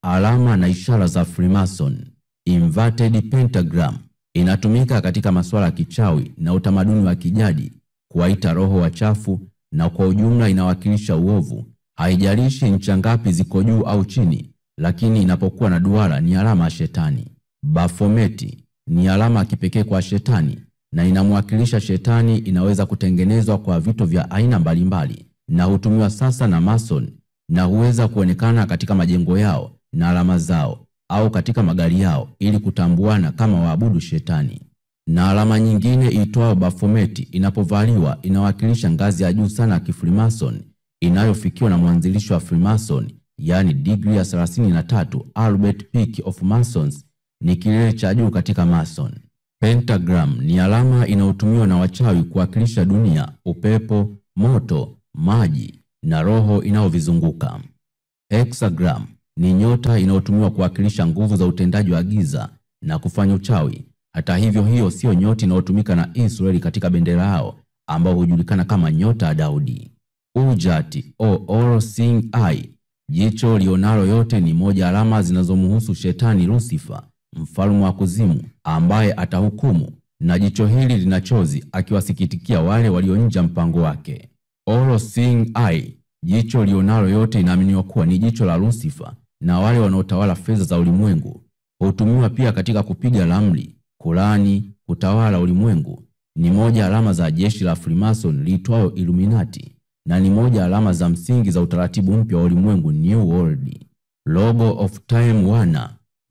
Alama na ishara za Fremason. Inverted pentagram inatumika katika masuala ya kichawi na utamaduni wa kijadi kuwaita roho wachafu, na kwa ujumla inawakilisha uovu. Haijalishi ncha ngapi ziko juu au chini, lakini inapokuwa na duara ni alama ya shetani. Baphomet ni alama ya kipekee kwa shetani na inamwakilisha shetani. Inaweza kutengenezwa kwa vitu vya aina mbalimbali na hutumiwa sasa na Mason, na huweza kuonekana katika majengo yao na alama zao au katika magari yao ili kutambuana kama waabudu shetani. Na alama nyingine iitwayo Baphomet inapovaliwa inawakilisha ngazi ya juu sana ya Freemason inayofikiwa na mwanzilishi wa Fremason, yani degree ya 33 Albert Peak of Masons, ni kilele cha juu katika Mason. Pentagram ni alama inayotumiwa na wachawi kuwakilisha dunia, upepo, moto, maji na roho inayovizunguka. Hexagram ni nyota inayotumiwa kuwakilisha nguvu za utendaji wa giza na kufanya uchawi. Hata hivyo, hiyo sio nyota inayotumika na Israeli katika bendera yao ambao hujulikana kama nyota ya Daudi. Ujati all seeing eye, jicho lionalo yote, ni moja alama zinazomhusu shetani Lucifer, mfalme wa kuzimu, ambaye atahukumu, na jicho hili lina chozi akiwasikitikia wale walionja mpango wake. All seeing eye, jicho lionalo yote, inaaminiwa kuwa ni jicho la Lucifer na wale wanaotawala fedha za ulimwengu. Hutumiwa pia katika kupiga ramli, kulani, kutawala ulimwengu. Ni moja alama za jeshi la Fremason liitwao Illuminati, na ni moja alama za msingi za utaratibu mpya wa ulimwengu, New World. Logo of Time Warner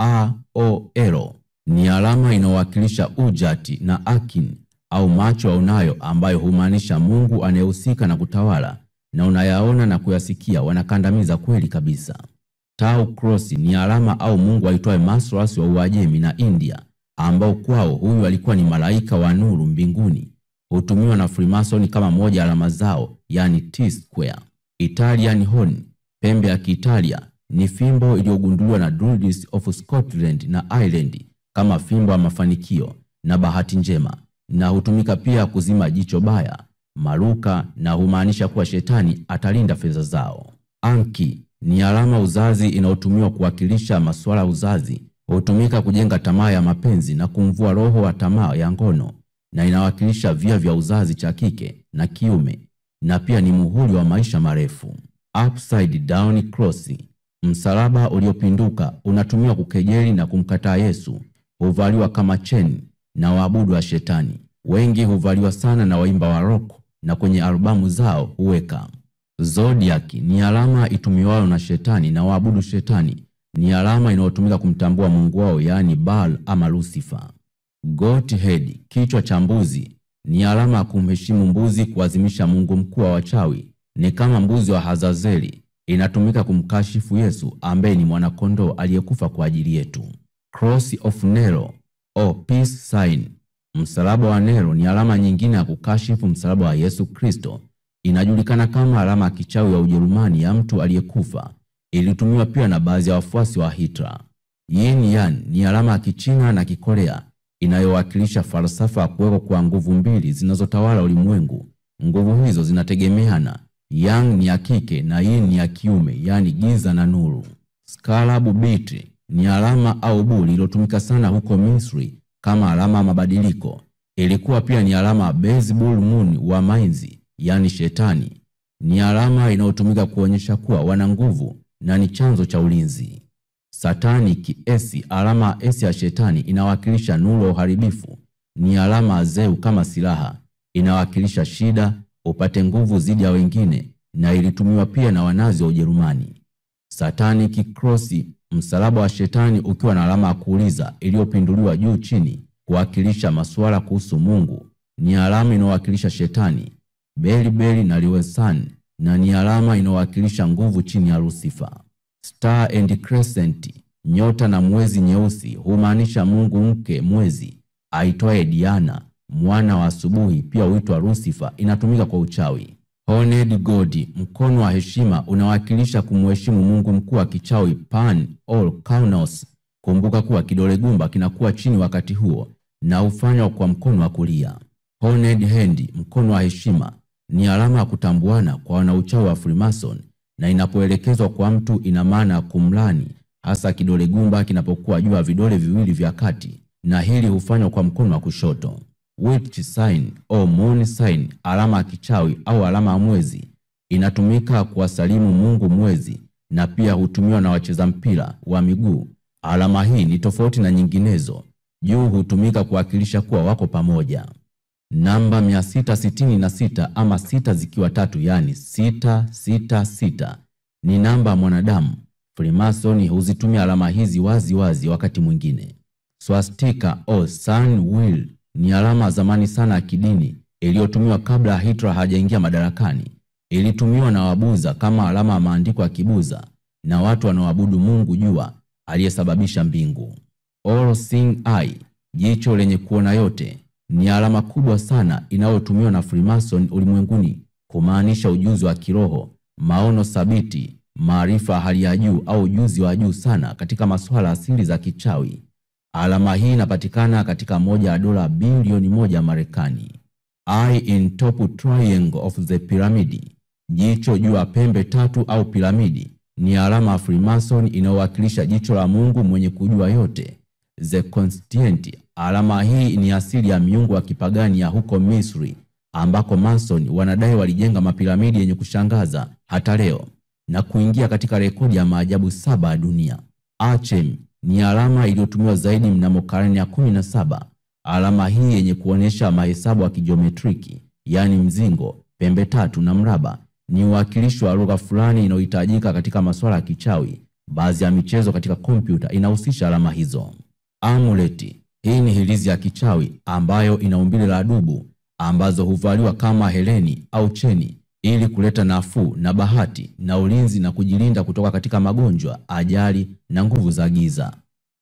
AOL ni alama inayowakilisha Ujati na Akin au macho yaonayo, ambayo humaanisha Mungu anayehusika na kutawala na unayaona na kuyasikia wanakandamiza kweli kabisa. Tau Cross ni alama au mungu aitwaye Masras wa Uajemi na India, ambao kwao huyu alikuwa ni malaika wa nuru mbinguni. Hutumiwa na Fremason kama moja alama zao, yani T-square. Italian horn, pembe ya Kiitalia, ni fimbo iliyogunduliwa na Druids of Scotland na Ireland kama fimbo ya mafanikio na bahati njema, na hutumika pia kuzima jicho baya, maruka, na humaanisha kuwa shetani atalinda fedha zao. Anki ni alama uzazi inayotumiwa kuwakilisha masuala ya uzazi. Hutumika kujenga tamaa ya mapenzi na kumvua roho wa tamaa ya ngono, na inawakilisha via vya uzazi cha kike na kiume, na pia ni muhuri wa maisha marefu. Upside down cross, msalaba uliopinduka, unatumiwa kukejeli na kumkataa Yesu. Huvaliwa kama cheni na waabudu wa shetani. Wengi huvaliwa sana na waimba wa rock, na kwenye albamu zao huweka. Zodiac ni alama itumiwayo na shetani na waabudu shetani. Ni alama inayotumika kumtambua mungu wao, yani Baal ama Lucifer. Goat head, kichwa cha mbuzi, ni alama ya kumheshimu mbuzi, kuadhimisha mungu mkuu wa wachawi. Ni kama mbuzi wa Hazazeli, inatumika kumkashifu Yesu ambaye ni mwanakondoo aliyekufa kwa ajili yetu. Cross of Nero peace sign, msalaba wa Nero, ni alama nyingine ya kukashifu msalaba wa Yesu Kristo. Inajulikana kama alama ya kichawi ya Ujerumani ya mtu aliyekufa. Ilitumiwa pia na baadhi ya wafuasi wa Hitler. Yin Yang ni alama ya Kichina na Kikorea inayowakilisha falsafa ya kuweko kwa nguvu mbili zinazotawala ulimwengu. Nguvu hizo zinategemeana. Yang ni ya kike na Yin ni ya kiume, yani giza na nuru. Scarab beetle ni alama au buli iliyotumika sana huko Misri kama alama ya mabadiliko. Ilikuwa pia ni alama ya baseball moon wa mainzi, yani shetani. Ni alama inayotumika kuonyesha kuwa wana nguvu na ni chanzo cha ulinzi. Satanic S, alama S ya shetani, inawakilisha nuru, uharibifu. Ni alama ya Zeu kama silaha, inawakilisha shida, upate nguvu zidi ya wengine, na ilitumiwa pia na Wanazi wa Ujerumani. Satanic Cross, msalaba wa shetani ukiwa na alama ya kuuliza iliyopinduliwa juu chini, kuwakilisha masuala kuhusu Mungu. Ni alama inayowakilisha shetani, Belibeli na Liwesan, na ni alama inayowakilisha nguvu chini ya Lucifer. Star and Crescent, nyota na mwezi nyeusi, humaanisha mungu mke mwezi aitwaye Diana, mwana wa asubuhi, pia huitwa Lucifer. Inatumika kwa uchawi. Horned God, mkono wa heshima, unawakilisha kumheshimu mungu mkuu wa kichawi Pan or Kaunos. Kumbuka kuwa kidole gumba kinakuwa chini wakati huo na hufanywa kwa mkono wa kulia. Horned Hand, mkono wa heshima, ni alama ya kutambuana kwa wanauchawi wa Fremason, na inapoelekezwa kwa mtu ina maana ya kumlani hasa kidole gumba kinapokuwa juu ya vidole viwili vya kati, na hili hufanywa kwa mkono wa kushoto. Witch sign au moon sign, alama ya kichawi au alama ya mwezi, inatumika kuwasalimu Mungu mwezi na pia hutumiwa na wacheza mpira wa miguu. Alama hii ni tofauti na nyinginezo. Juu hutumika kuwakilisha kuwa wako pamoja. Namba 666 ama sita zikiwa tatu, yani 666 ni namba ya mwanadamu. Fremason huzitumia alama hizi wazi wazi wakati mwingine. Swastika au sun wheel ni alama zamani sana ya kidini iliyotumiwa kabla Hitler hajaingia madarakani. Ilitumiwa na Wabuza kama alama ya maandiko ya Kibuza na watu wanaoabudu Mungu jua aliyesababisha mbingu. All seeing eye, jicho lenye kuona yote, ni alama kubwa sana inayotumiwa na Fremason ulimwenguni kumaanisha ujuzi wa kiroho, maono thabiti, maarifa hali ya juu au ujuzi wa juu sana katika masuala asili za kichawi. Alama hii inapatikana katika moja ya dola bilioni 1 ya Marekani. Eye in top triangle of the pyramid, jicho juu ya pembe tatu au piramidi, ni alama ya Fremason inayowakilisha jicho la Mungu mwenye kujua yote. The Constant, alama hii ni asili ya miungu wa kipagani ya huko Misri, ambako Mason wanadai walijenga mapiramidi yenye kushangaza hata leo na kuingia katika rekodi ya maajabu 7 ya dunia. Achem ni alama iliyotumiwa zaidi mnamo karne ya 17. Alama hii yenye kuonyesha mahesabu ya kijiometriki, yani mzingo, pembe tatu na mraba, ni uwakilishi wa lugha fulani inayohitajika katika masuala ya kichawi. Baadhi ya michezo katika kompyuta inahusisha alama hizo. Amulet, hii ni hirizi ya kichawi ambayo ina umbile la dubu, ambazo huvaliwa kama heleni au cheni ili kuleta nafuu na bahati na ulinzi na kujilinda kutoka katika magonjwa, ajali na nguvu za giza.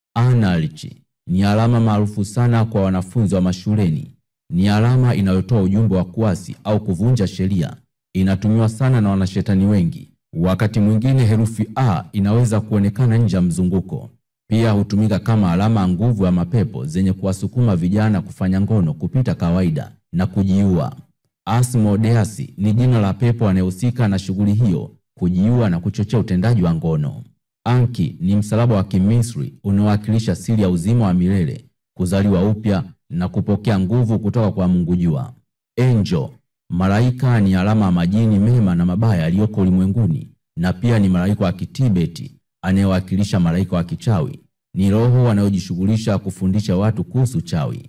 Anarchy ni alama maarufu sana kwa wanafunzi wa mashuleni. Ni alama inayotoa ujumbe wa kuasi au kuvunja sheria. Inatumiwa sana na wanashetani wengi. Wakati mwingine herufi A inaweza kuonekana nje ya mzunguko. Pia hutumika kama alama ya nguvu ya mapepo zenye kuwasukuma vijana kufanya ngono kupita kawaida na kujiua. Asmodeus ni jina la pepo anayehusika na shughuli hiyo, kujiua na kuchochea utendaji wa ngono. Anki ni msalaba wa Kimisri unaowakilisha siri ya uzima wa milele, kuzaliwa upya na kupokea nguvu kutoka kwa Mungu jua. Angel, malaika, ni alama ya majini mema na mabaya yaliyoko ulimwenguni, na pia ni malaika wa Kitibeti anayewakilisha malaika wa kichawi. Ni roho wanayojishughulisha kufundisha watu kuhusu chawi.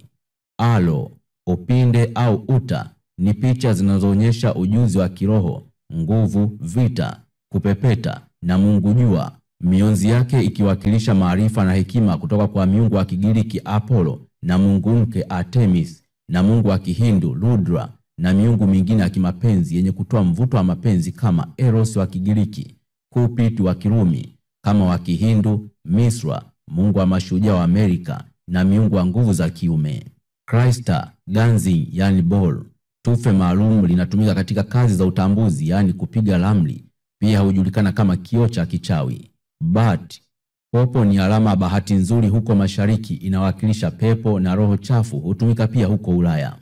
Alo, upinde au uta, ni picha zinazoonyesha ujuzi wa kiroho, nguvu, vita, kupepeta na Mungu jua. Mionzi yake ikiwakilisha maarifa na hekima kutoka kwa miungu wa Kigiriki Apollo na mungu mke Artemis na mungu wa Kihindu Rudra na miungu mingine ya kimapenzi yenye kutoa mvuto wa mapenzi kama Eros wa Kigiriki, Cupid wa Kirumi, kama wa Kihindu Misra, mungu wa mashujaa wa Amerika na miungu wa nguvu za kiume. Crystal Ganzi, yani ball, tufe maalum linatumika katika kazi za utambuzi, yani kupiga ramli. Pia hujulikana kama kioo cha kichawi. Bat, popo, ni alama ya bahati nzuri huko mashariki, inawakilisha pepo na roho chafu, hutumika pia huko Ulaya.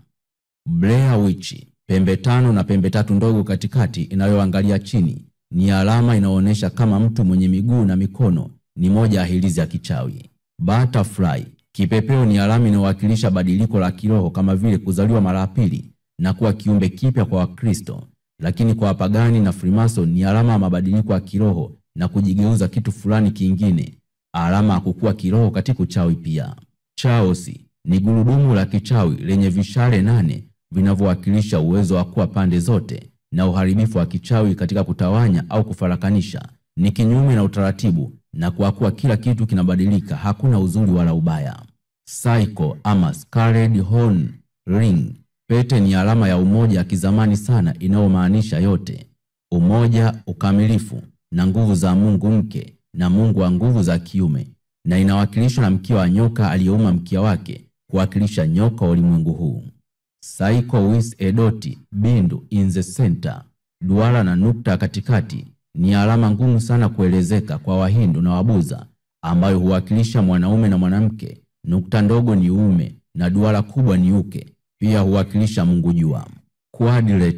Blair Witch, pembe tano na pembe tatu ndogo katikati inayoangalia chini, ni alama inaonyesha kama mtu mwenye miguu na mikono, ni moja ya hirizi ya kichawi. Butterfly, kipepeo, ni alama inayowakilisha badiliko la kiroho kama vile kuzaliwa mara pili na kuwa kiumbe kipya kwa Wakristo, lakini kwa wapagani na Fremason ni alama ya mabadiliko ya kiroho na kujigeuza kitu fulani kingine, alama ya kukua kiroho katika uchawi pia. Chaos ni gurudumu la kichawi lenye vishale 8 vinavyowakilisha uwezo wa kuwa pande zote na uharibifu wa kichawi katika kutawanya au kufarakanisha. Ni kinyume na utaratibu, na kwa kuwa kila kitu kinabadilika, hakuna uzuri wala ubaya. Psycho ama Scarlet Horn Ring, pete, ni alama ya umoja ya kizamani sana inayomaanisha yote, umoja, ukamilifu na nguvu za Mungu mke na Mungu wa nguvu za kiume, na inawakilishwa na mkia wa nyoka aliyeuma mkia wake kuwakilisha nyoka wa ulimwengu huu. Psycho with a dot, bindu in the center, duara na nukta katikati, ni alama ngumu sana kuelezeka kwa Wahindu na Wabuza, ambayo huwakilisha mwanaume na mwanamke. Nukta ndogo ni uume na duara kubwa ni uke, pia huwakilisha Mungu jua. Quadrilete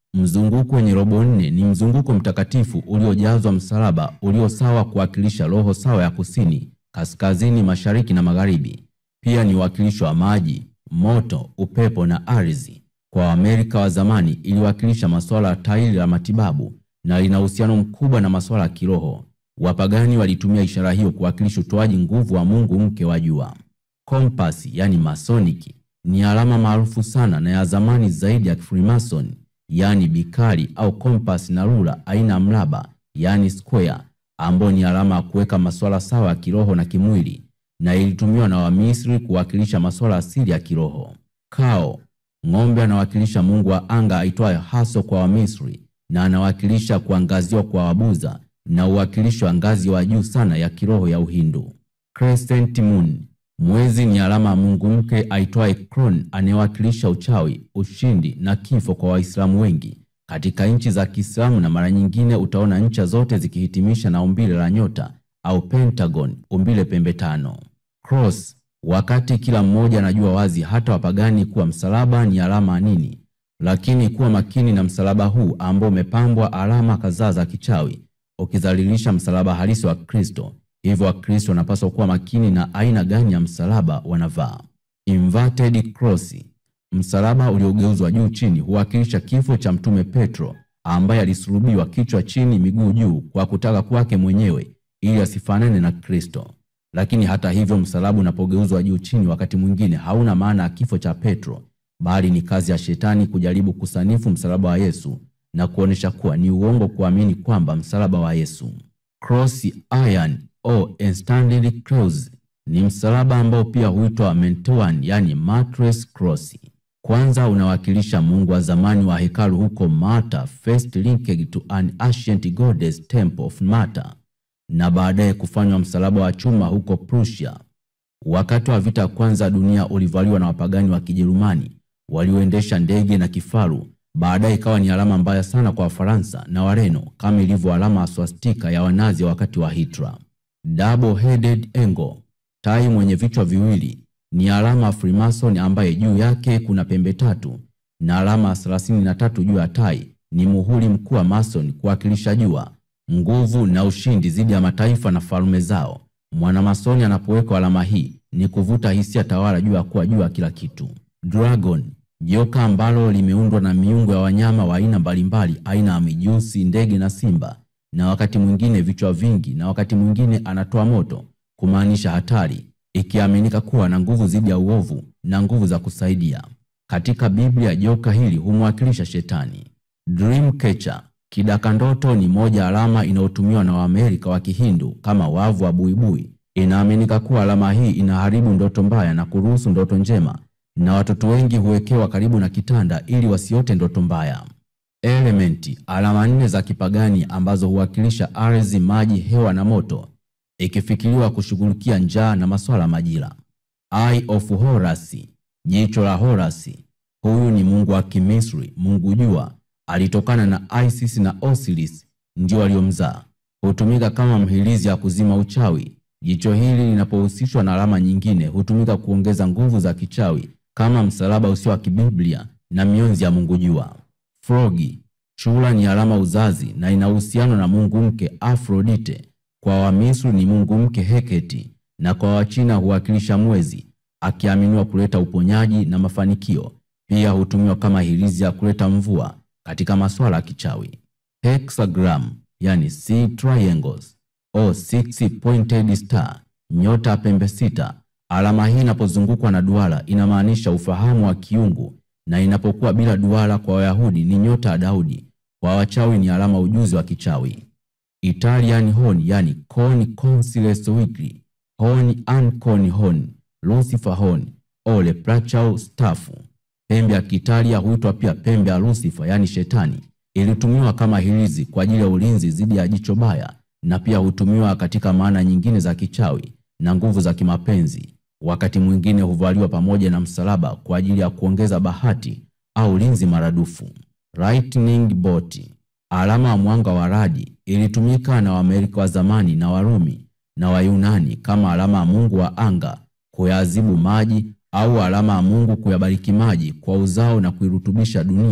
Mzunguko wenye robo nne ni mzunguko mtakatifu uliojazwa msalaba ulio sawa kuwakilisha roho sawa ya kusini, kaskazini, mashariki na magharibi. Pia ni uwakilisho wa maji, moto, upepo na ardhi. Kwa Waamerika wa zamani iliwakilisha masuala ya tairi la matibabu na lina uhusiano mkubwa na masuala ya kiroho. Wapagani walitumia ishara hiyo kuwakilisha utoaji nguvu wa mungu mke wa jua. Kompasi, yani masoniki, ni alama maarufu sana na ya zamani zaidi ya Fremason, yani bikari au kompas, na rula aina ya mraba, yani square, ambayo ni alama ya kuweka masuala sawa ya kiroho na kimwili, na ilitumiwa na Wamisri kuwakilisha masuala asili ya kiroho. Kao, ng'ombe, anawakilisha mungu wa anga aitwaye Haso kwa Wamisri, na anawakilisha kuangaziwa kwa Wabuza na uwakilisho wa ngazi wa juu sana ya kiroho ya Uhindu. Crescent moon, mwezi, ni alama ya mungu mke aitwaye Kron anayewakilisha uchawi, ushindi na kifo kwa Waislamu wengi katika nchi za Kiislamu, na mara nyingine utaona ncha zote zikihitimisha na umbile la nyota au pentagon, umbile pembe tano. Cross, wakati kila mmoja anajua wazi hata wapagani kuwa msalaba ni alama nini, lakini kuwa makini na msalaba huu ambao umepambwa alama kadhaa za kichawi ukidhalilisha msalaba halisi wa Kristo. Hivyo Wakristo wanapaswa kuwa makini na aina gani ya msalaba wanavaa. Inverted cross, msalaba uliogeuzwa juu chini, huwakilisha kifo cha Mtume Petro ambaye alisulubiwa kichwa chini miguu juu kwa kutaka kwake mwenyewe ili asifanane na Kristo. Lakini hata hivyo, msalaba unapogeuzwa juu chini wakati mwingine hauna maana ya kifo cha Petro, bali ni kazi ya shetani kujaribu kusanifu msalaba wa Yesu na kuonesha kuwa ni uongo kuamini kwamba msalaba wa Yesu. Cross iron au extended cross ni msalaba ambao pia huitwa Mentoan, yani mattress cross. Kwanza unawakilisha mungu wa zamani wa hekalu huko Mata, first linked to an ancient goddess temple of Mata, na baadaye kufanywa msalaba wa chuma huko Prussia. Wakati wa vita kwanza dunia ulivaliwa na wapagani wa Kijerumani walioendesha ndege na kifaru. Baadaye ikawa ni alama mbaya sana kwa Wafaransa na Wareno, kama ilivyo alama ya swastika ya Wanazi wakati wa Hitler. Double-headed eagle, tai mwenye vichwa viwili, ni alama ya Fremason ambaye juu yake kuna pembe tatu, na alama ya 33 juu ya tai ni muhuri mkuu wa Mason kuwakilisha jua, nguvu na ushindi dhidi ya mataifa na falme zao. Mwanamasoni anapoweka alama hii ni kuvuta hisia tawala juu ya kuwa juu ya kila kitu. Dragon, joka ambalo limeundwa na miungu ya wanyama wa aina mbalimbali, aina ya mijusi, ndege na simba, na wakati mwingine vichwa vingi, na wakati mwingine anatoa moto, kumaanisha hatari, ikiaminika kuwa na nguvu dhidi ya uovu na nguvu za kusaidia. Katika Biblia joka hili humwakilisha shetani. Dream catcher, kidaka ndoto, ni moja alama inayotumiwa na Waamerika wa Kihindu kama wavu wa buibui. Inaaminika kuwa alama hii inaharibu ndoto mbaya na kuruhusu ndoto njema, na watoto wengi huwekewa karibu na kitanda ili wasiote ndoto mbaya. Elementi, alama 4 za kipagani ambazo huwakilisha ardhi, maji, hewa na moto, ikifikiriwa kushughulikia njaa na masuala majira. Eye of Horus, jicho la Horus. Huyu ni mungu wa Kimisri, mungu jua, alitokana na Isis na Osiris ndio waliomzaa. Hutumika kama mhilizi ya kuzima uchawi. Jicho hili linapohusishwa na alama nyingine hutumika kuongeza nguvu za kichawi kama msalaba usio wa kibiblia na mionzi ya mungu jua. Frogi, chura, ni alama uzazi na ina uhusiano na mungu mke Aphrodite. Kwa Wamisri ni mungu mke Heketi, na kwa Wachina huwakilisha mwezi, akiaminiwa kuleta uponyaji na mafanikio. Pia hutumiwa kama hirizi ya kuleta mvua katika masuala ya kichawi. Hexagram, yani 6 triangles au 6 pointed star, nyota pembe 6. Alama hii inapozungukwa na duara inamaanisha ufahamu wa kiungu, na inapokuwa bila duara kwa Wayahudi ni nyota ya Daudi. Kwa wachawi ni alama ujuzi wa kichawi. Italian horn, yani corn consiles weekly, horn uncorn horn, Lucifer horn, ole plachau staff. Pembe ya Kiitalia huitwa pia pembe ya Lucifer, yani shetani. Ilitumiwa kama hirizi kwa ajili ya ulinzi dhidi ya jicho baya, na pia hutumiwa katika maana nyingine za kichawi na nguvu za kimapenzi. Wakati mwingine huvaliwa pamoja na msalaba kwa ajili ya kuongeza bahati au ulinzi maradufu. Lightning bolt, alama ya mwanga wa radi, ilitumika na Waamerika wa zamani na Warumi na Wayunani kama alama ya mungu wa anga kuyaadhibu maji, au alama ya mungu kuyabariki maji kwa uzao na kuirutubisha dunia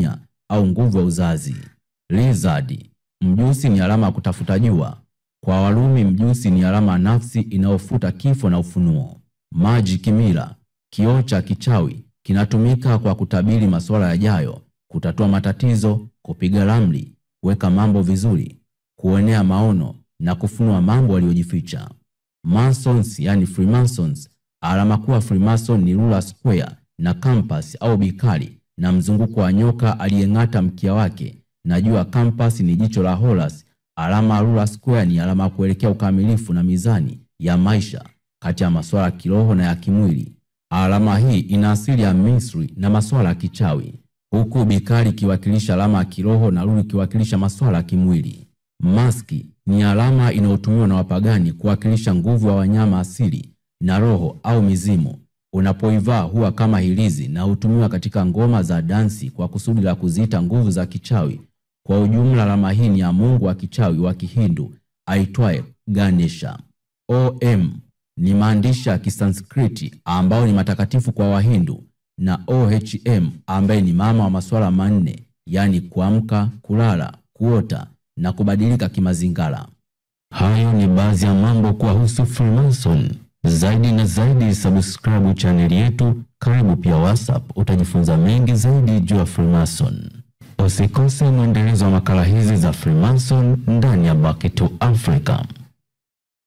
au nguvu ya uzazi. Lizard, mjusi ni alama ya kutafuta jua. Kwa Warumi mjusi ni alama ya nafsi inayofuta kifo na ufunuo. Magic mirror, kioo cha kichawi, kinatumika kwa kutabiri masuala yajayo, kutatua matatizo, kupiga ramli, kuweka mambo vizuri, kuonea maono na kufunua mambo yaliyojificha. Masons yani Freemasons, alama kuu ya Freemason ni ruler square na compass au bikali na mzunguko wa nyoka aliyeng'ata mkia wake, na juu ya compass ni jicho la Horus. Alama ya ruler square ni alama ya kuelekea ukamilifu na mizani ya maisha kati ya masuala ya kiroho na ya kimwili. Alama hii ina asili ya Misri na masuala ya kichawi, huku bikali ikiwakilisha alama ya kiroho na ruli ikiwakilisha masuala ya kimwili. Maski ni alama inayotumiwa na wapagani kuwakilisha nguvu ya wanyama asili na roho au mizimu. Unapoivaa huwa kama hirizi na hutumiwa katika ngoma za dansi kwa kusudi la kuziita nguvu za kichawi. Kwa ujumla, alama hii ni ya mungu wa kichawi wa Kihindu aitwaye Ganesha. OM ni maandishi ya Kisanskriti ambao ni matakatifu kwa Wahindu, na OHM ambaye ni mama wa masuala manne, yani kuamka, kulala, kuota na kubadilika kimazingara. Hayo ni baadhi ya mambo kuhusu Fremason. Zaidi na zaidi subscribe channel yetu, karibu pia WhatsApp, utajifunza mengi zaidi juu ya Fremason. Usikose mwendelezo wa makala hizi za Fremason ndani ya Back to Africa.